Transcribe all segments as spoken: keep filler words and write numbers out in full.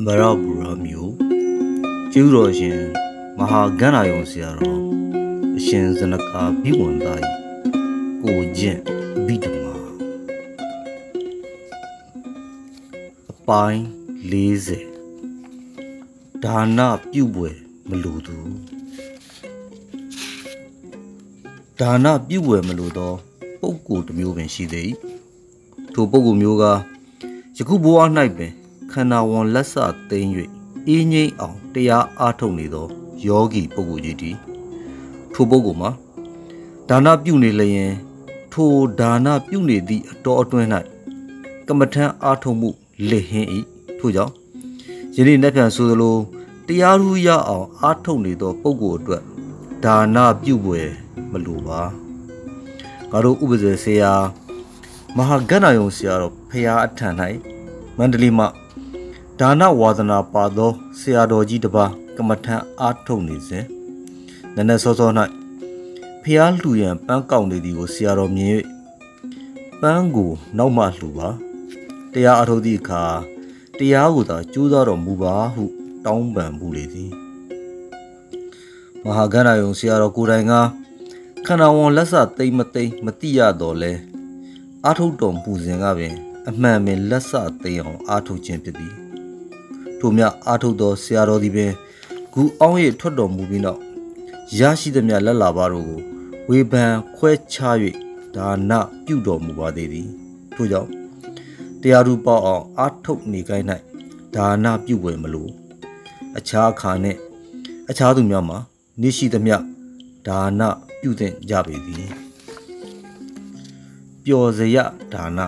အမရပူရမျိုးကျူးတော်ရှင်မဟာကန္နာယုံဆရာတော်အရှင်ဇနကာဘိဝန္တာကြီးကိုကျင့်ဘိဓမ္မာအပိုင်းလေးဆယ်ဒါနပြုပွဲမလိုသူဒါနပြုပွဲမလိုသောပုဂ္ဂိုလ်တစ်မျိုးပင်ရှိသည်ထိုပုဂ္ဂိုလ်မျိုးကယခုဘဝ၌ပင်ခန္ဓာဝန်လက်စသိမ်း၍အေးငိမ့်အောင်တရားအားထုတ်နေသောယောဂီပုဂ္ဂိုလ်ကြီးသည်ထိုပုဂ္ဂိုလ်မှာဒါနပြုနေလျင်ထိုဒါနပြုနေသည့်အတော်အတွင်း၌ကမ္မထံအားထုတ်မှုလက်ဟင်း၏ထို့ကြောင့်ယနေ့နေ့ပြန်ဆိုသလိုတရားရူရအောင်အားထုတ်နေသောပုဂ္ဂိုလ်အတွက်ဒါနပြုပွဲမလိုပါငါတို့ဥပဇေဆရာမဟာကန္နာယုံဆရာတော်ဖရာအထံ၌မန္တလေးမှဒါနဝါဒနာပါသောဆရာတော်ကြီးတစ်ပါးကမ္မထံအားထုတ်နေစဉ်နည်းနည်းစောစော၌ဖျားလှူရန်ပန်းကောက်နေသည်ကိုဆရာတော်မြင်၍ပန်းကိုနောက်မှလှူပါတရားအားထုတ်သည့်အခါတရားကိုသာကြိုးစားတော်မူပါဟုတောင်းပန်မှုလေသည်မဟာကန္နာယုံဆရာတော်ကိုယ်တိုင်ကခန္ဓာဝန်လက်စသိမ့်မသိမ့်မတိရတော့လဲအားထုတ်တော်မူစဉ်ကပင်အမှန်ပင်လက်စသိမ့်အောင်အားထုတ်ခြင်းဖြစ်သည်ထို့မြအားထုတ်သောဆရာတော်သည်ပင်ဂူအောင်ရထွက်တော်မူပြီးနောက်ရရှိသမျှလက်လာပါတို့ကိုဝေဖန်ခွဲခြား၍ဒါနပြုတော်မူပါသေးသည်ထို့ကြောင့်တရားရူပေါအောင်အားထုတ်နေကိုင်း၌ဒါနပြုပွဲမလိုအခြားအခါနှင့်အခြားသူများမှာနေရှိသမျှဒါနပြုသင့်ကြပေသည်ပျော်စရဒါန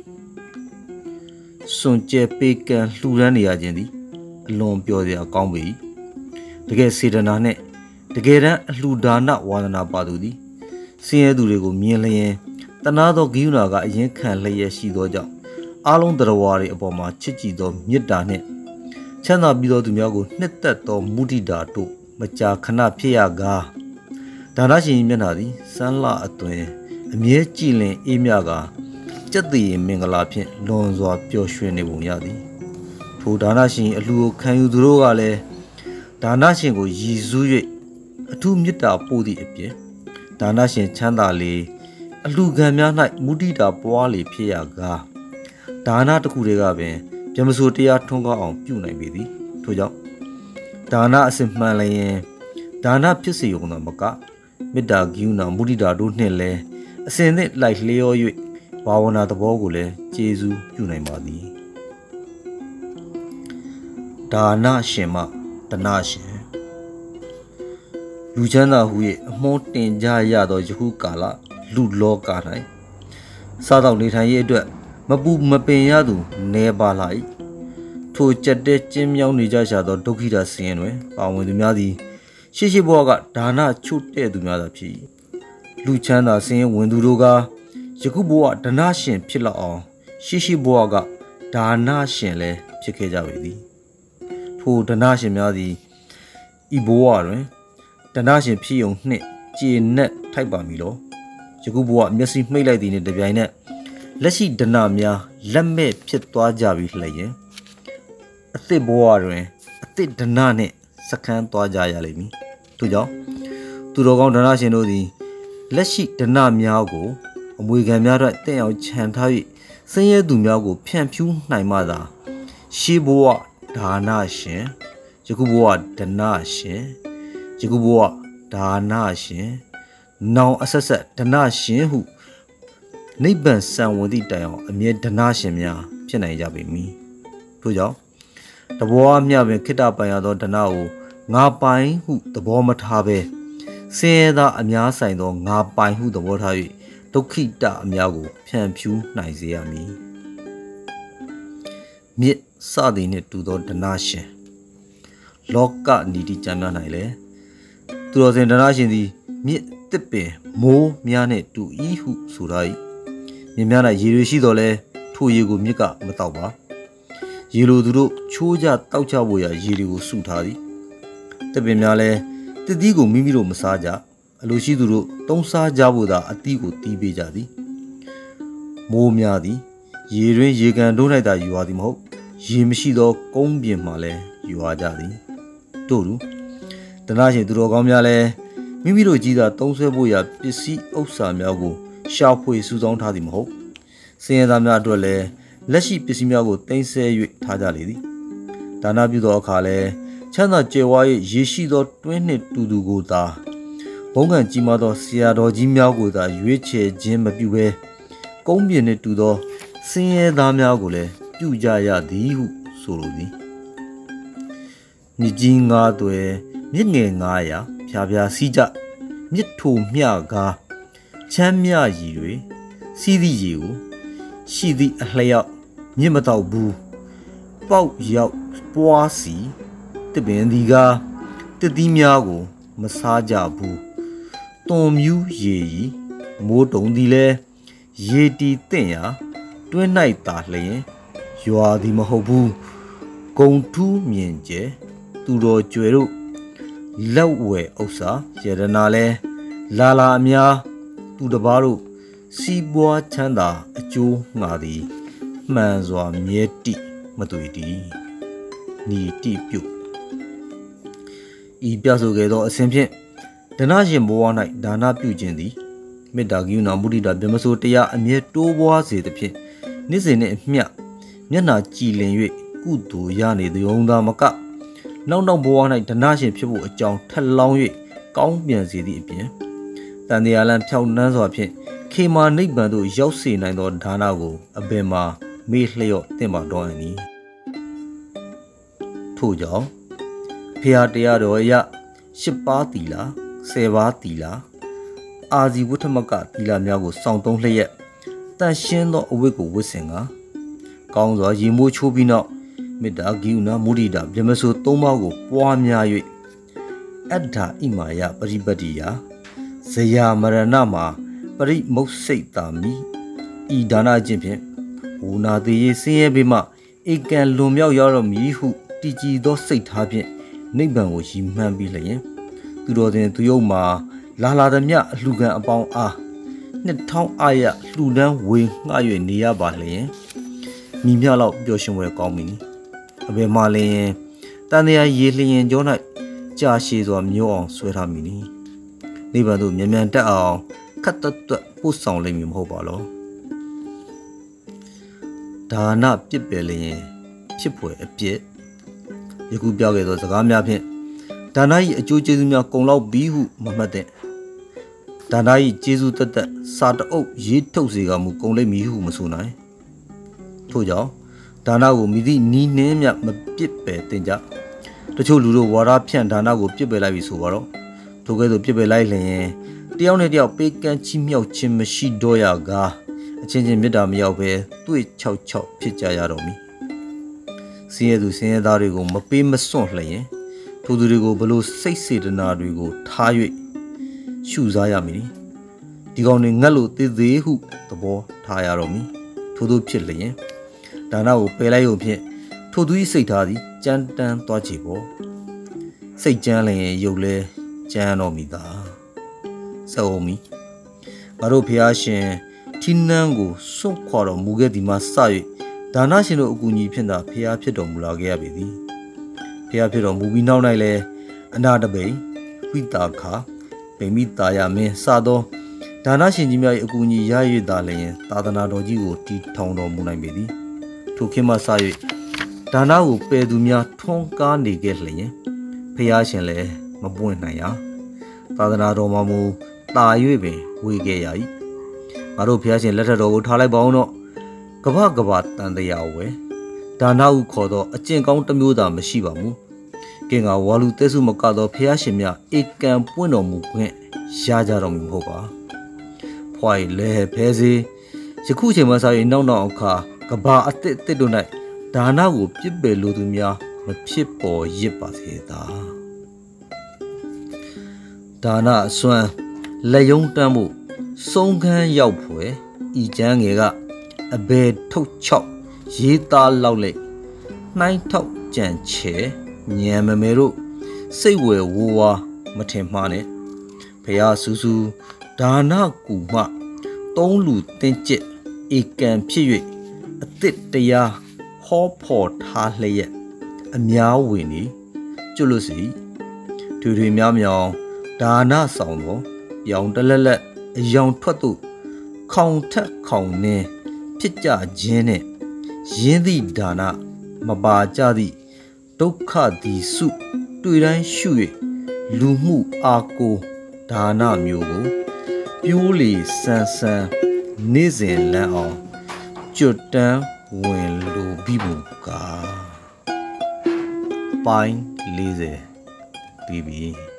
စွန်ကျဲပေကံလှူဒန်းနေရခြင်းသည်အလွန်ပျော်စရာကောင်းပေ၏တကယ်စေတနာနှင့်တကယ်တမ်းအလှူဒါနဝါဒနာပါသူသည်ဆင်းရဲသူတွေကိုမြင်လျင်တနာသောဂိယူနာကအရင်ခံလျက်ရှိသောကြောင့်အားလုံးတရားဝါတွေအပေါ်မှာချစ်ကြည်သောမေတ္တာနှင့်ချမ်းသာပြီးသောသူများကိုနှစ်သက်သောမုဒိတာတို့မကြာခဏဖြစ်ရကားဒါနရှင်မျက်နှာသည်စမ်းလှအသွင်အမြဲကြည်လင်အေးမြကကြက်တည်မင်္ဂလာဖြင့်လွန်စွာပျော်ရွှင်နေပုံရသည်ထိုဒါနရှင်အလှကိုခံယူသူတို့ကလည်းဒါနရှင်ကိုရည်စူး၍အထူးမေတ္တာပို့သည့်အပြင်ဒါနရှင်ချမ်းသာလေအလှခံများ၌မုဒိတာပွားလေဖြစ်ရကားဒါနတစ်ခုတည်းကပင်ဗြဟ္မစိုးတရားထွန်းကားအောင်ပြုနိုင်ပေသည်ထို့ကြောင့်ဒါနအစစ်မှန်လျင်ဒါနဖြစ်စေုံသာမကမေတ္တာဂိယူနာမုဒိတာတို့နှင့်လည်းအစဉ်နှင့်လိုက်လျော၍ဘာဝနာသဘောကိုလည်းကျေးဇူးပြုနိုင်ပါသည်ဒါနရှင်မှတနရှင်လူချမ်းသာဟု၍အမောတင်ကြရသောယခုကာလလူလောက၌စားတော့နေထိုင်ရေးအတွက်မပူမပင်ရသူနေပါလာ၏ထိုကြက်တဲ့ကျင်းမြောင်းနေကြရှာသောဒုက္ခိတဆင်းရဲတွင်ပါဝင်သူများသည်ရှိရှိဘဝကဒါနချို့တဲ့သူများသာဖြစ်၏လူချမ်းသာဆင်းရဲဝင်သူတို့ကယခုဘဝဒနာရှင်ဖြစ်လောက်အောင်ရှိရှိဘဝကဒါနရှင်လည်းဖြစ်ခဲ့ကြပေသည်ထိုဒနာရှင်များသည်ဤဘဝတွင်ဒနာရှင်ဖြစ်ုံနှင့်ကျေနပ်ထိုက်ပါမည်လောယခုဘဝမျက်စိမှိတ်လိုက်သည်နှင့်တပြိုင်နက်လက်ရှိဒနာများလက်မဲ့ဖြစ်သွားကြပြီလျင်အသစ်ဘဝတွင်အသစ်ဒနာနှင့်စခန်းသွားကြရလိမ့်မည်ထို့ကြောင့်သူတော်ကောင်းဒနာရှင်တို့သည်လက်ရှိဒနာများကိုအမွေခံများအတွက်တင့်အောင်ခြံထား၍ဆင်းရဲသူများကိုဖြန့်ဖြူးနိုင်မှသာရှေးဘဝဒါနရှင်ယခုဘဝဒနာရှင်ယခုဘဝဒါနရှင်နောင်အဆက်ဆက်ဒနာရှင်ဟုနိဗ္ဗာန်စံဝင်သည့်တိုင်အောင်အမြဲဒနာရှင်များဖြစ်နိုင်ကြပေမည်ထို့ကြောင့်တဘောအမြပင်ခိတ္တပိုင်ရသောဒနာကိုငါပိုင်ဟုသဘောမထားဘဲဆင်းရဲသားအများဆိုင်သောငါပိုင်ဟုသဘောထား၍ဒုက္ခိတအများကိုဖြန့်ဖြူးနိုင်စေရမည်မြစ်စသည်နှင့်တူသောဒနာရှင်လောကနီတိကြံများ၌လည်းသူတော်စင်ဒနာရှင်သည်မြစ်တစ်ပင်မိုးများနှင့်တူ၏ဟုဆိုထား၏မြစ်များ၌ရေတွေရှိတော်လဲထိုရေကိုမြစ်ကမတောက်ပါရေလိုသူတို့ချိုးကြတောက်ကြဖို့ရာရေတွေကိုစုထားသည်တစ်ပင်များလည်းတသီးကိုမိမိတို့မစားကြအလိုရှိသူတို့တုံးစားကြဖို့သာအသီးကိုတီးပေးကြသည်မိုးများသည်ရေတွင်ရေကန်တို့၌သာယူရသည်မဟုတ်ရေမရှိသောကုန်းပြင်မှလည်းရွာကြသည်တို့လူတနာရှင်သူတော်ကောင်းများလည်းမိမိတို့ကြီးသာသုံးဆွဲဖို့ရာပစ္စည်းဥစ္စာများကိုရှာဖွေစုဆောင်းထားသည်မဟုတ်စင်ရသားများအတွက်လည်းလက်ရှိပစ္စည်းများကိုတင်ဆက်၍ထားကြလေသည်ဒါနပြုသောအခါလည်းချမ်းသာကြွယ်ဝ၍ရေရှိသောတွင်းနှင့်တူတူကိုသာဘုံကံကြီးမားသောဆရာတော်ကြီးများကိုသာရွေးချယ်ခြင်းမပြုဘဲကုန်းပြင်နှင့်တူသောစင်ရသားများကိုလည်းပြုကြရသည်ဟုဆိုလိုသည်မြစ်ကြီးငါးသွဲမြစ်ငယ်ငါးရာဖြာဖြာစီးကြမြစ်ထိုမျှကားချမ်းမြရည်တွေစီးသည့်ရေကိုရှိသည့်အလျောက်မြစ်မတော့ဘူးပေါက်ရောက်ပွားစီတပင်ဒီကားတတိများကိုမစားကြဘူးတွန်မြူးရေရီမိုးတုံသည်လဲရေတီတင့်ရာတွင်း၌သာလျင်ရွာသည်မဟုတ်ဘူးဂုံထူးမြင်ကျဲသူတော်ကျွယ်တို့လက်ဝဲဥစ္စာရတနာလဲလာလာအများသူတပားတို့စီးပွားချမ်းသာအကျိုးငှာသည်မှန်စွာမြဲတိမတွေ့တည်နီတိပြုဤပြဆိုခဲ့သောအစဉ်ဖြင့်ဒနာရှင်ဘဝ၌ဒါနပြုခြင်းသည်မေတ္တာကရုဏာမုဒိတာဗြဟ္မစိုးတရားအမြဲတိုးပွားစေသဖြင့်နေ့စဉ်နှင့်အမျှမျက်နာကြည်လင်၍ကုသိုလ်ရနေသည်ဟုံသာမကနောက်နောက်ဘဝ၌ဒနာရှင်ဖြစ်ဖို့အကြောင်းထက်လောင်း၍ကောင်းပြန်စေသည့်အပြင်တန်တရားလန်းဖြောက်နှန်းစွာဖြင့်ခေမာနိဗ္ဗာန်သို့ရောက်စေနိုင်သောဒါနကိုအဘယ်မှာမေ့လျော့တင်ပါတော့အနည်းထို့ကြောင့်ဖျားတရားတော်ရရှစ်ပါးသီလဆယ်ပါးသီလအာဇီဝဋ္ဌမကသီလများကိုစောင့်သုံးလျက်တန်ရှင်းသောအဝတ်ကိုဝတ်ဆင်ကကောင်းစွာရေမိုးချိုးပြီးနောက်မေတ္တာကရုဏာမုဒိတာဗြဟ္မစိုးသုံးပါးကိုပွားများ၍အတ္ထာဣမာယပရိပတ္တိယဇယာမရဏမှာပရိမုတ်စိတ်တာမိဤဒါနခြင်းဖြင့်ဝူနာသေးရေးဆင်းရဲပေမှဧကံလွန်မြောက်ရတော့မည်ဟုတည်ကြည်သောစိတ်ထားဖြင့်နိဗ္ဗာန်ကိုရည်မှန်းပြီးလျင်သူတော်တင်သူယုတ်မှာလာလာသည်မြအလှခံအပေါင်းအားနှစ်ထောင်အားရလှူဒန်းဝေငှ၍နေရပါလျင်မိမြလောက်ပျော်ရွှင်ွယ်ကောင်းမည်အဘယ်မှလျင်တန်တရားရေလျင်ကျော၌ကြာရှည်စွာမျိုးအောင်ဆွဲထားမည်နိဗ္ဗာန်သို့မြန်မြန်တက်အောင်ခတ်တက်တက်ပို့ဆောင်လိမ့်မည်မဟုတ်ပါလောဒါနပြစ်ပယ်လျင်ဖြစ်ဖွယ်အပြစ်ယခုပြောခဲ့သောစကားများဖြင့်ဒါန၏အကျိုးကျေးဇူးများကုံလောက်ပြီးဟုမမှတ်တဲ့ဒါန၏ကျေးဇူးတက်တက်စာတအုပ်ရေးထုတ်စေကမူကုံလိမ့်မည်ဟုမဆိုနိုင်ထို့ကြောင့်ဒါနကိုမိသည့်နီးနှင်းမြမပြစ်ပယ်တင်ကြတချို့လူတို့ဝါဒဖြန့်ဒါနကိုပြစ်ပယ်လိုက်ပြီဆိုပါတော့ထိုကဲ့သို့ပြစ်ပယ်လိုက်လျင်တယောက်နဲ့တယောက်ပေးကမ်းချီးမြှောက်ခြင်းမရှိတော့ရကားအချင်းချင်းမေတ္တာမရောက်ဘဲတွေ့ချောက်ချောက်ဖြစ်ကြရတော့မည်စင်းရဲသူစင်းရဲသားတွေကိုမပေးမစွန့်လျင်ထိုသူတွေကိုဘလို့စိတ်စေတနာတွေကိုထား၍ရှုစားရမည်ဒီကောင်တွေငတ်လို့သေးသေးဟုသဘောထားရတော့မည်ထို့သို့ဖြစ်လျင်ဒါနကိုပယ်လိုက်ရုံဖြင့်ထိုသူ၏စိတ်ထားသည်ကြမ်းတမ်းသွားချေပေါ့စိတ်ကြမ်းလျင်ရုပ်လဲကြမ်းတော်မီသာစောမီငါတို့ဖျားရှင်ထင်းနန်းကိုစွန့်ခွာတော်မူခဲ့သည်မှစ၍ဒါနရှင်တို့အကူအညီဖြင့်သာဖျားဖြစ်တော်မူလာခဲ့ရပေသည်ဖျားဖြစ်တော်မူပြီးနောက်၌လည်းအနာတပိန်ဝိတာခပိမိတာယမင်းစသောဒါနရှင်ကြီးများ၏အကူအညီရ၍သာလျင်သာသနာတော်ကြီးကိုတည်ထောင်တော်မူနိုင်ပေသည်ထိုခေတ်မှစ၍ဒါနကိုပယ်သူများထွန်းကားနေခဲ့လျင်ဖျားရှင်လည်းမပွင့်နိုင်ရသာသနာတော်မှာမူတာ၍ပင်ဝေခဲ့ရ၏ငါတို့ဖျားရှင်လက်ထက်တော်ကိုထားလိုက်ပါအောင်တော့ကပ္ပကပ္ပတန်တရားဝဲဒါနဟုခေါ်သောအကျင့်ကောင်းတစ်မျိုးသာမရှိပါမူကင်ကဝါလူတဲစုမကသောဖျားရှင်များဧကံပွင့်တော်မူခွင့်ရကြတော်မူမဟုတ်ပါဖွာလဲဖဲစေယခုချိန်မှစ၍နောက်နောက်အခါကဘာအစ်စ်တို့၌ဒါနကိုပြစ်ပယ်လိုသူများမဖြစ်ပေါ်ရစ်ပါစေသာဒါနအစွမ်းလက်ယုံတမ်းမှုစုံခန်းရောက်ဖွယ်ဤကျမ်းငယ်ကအဘယ်ထုတ်ချောက်ရေးသားလောက်လက်နှိုင်းထောက်ကြံချဲညံမမဲတို့စိတ်ဝယ်ဝိုးဝါမထင်မှားနဲ့ဖရာစူးစူးဒါနကူမှသုံးလူတင်းကျက်ဧကံဖြစ်၍အသစ်တရားဟဖောဖောထားလျက်အများဝင်နေကျွလို့စီထွေထွေမြောင်မြောင်ဒါနဆောင်သောပြောင်တလက်လက်အယောင်ထွက်သို့ခေါင်ထက်ခေါင်နှင်းဖြစ်ကြခြင်းနဲ့ရင်းသည့်ဒါနမပါကြသည့်ဒုက္ခသည်စုတွေ့တိုင်းရှု၍လူမှုအားကိုဒါနမျိုးကိုပြိုးလီဆန်းဆန်းနေ့စဉ်လန်းအောင်ကျွတ်တန်းဝင်လိုပြီးဘူးကာပိုင်း၄၀ပြီးပြီ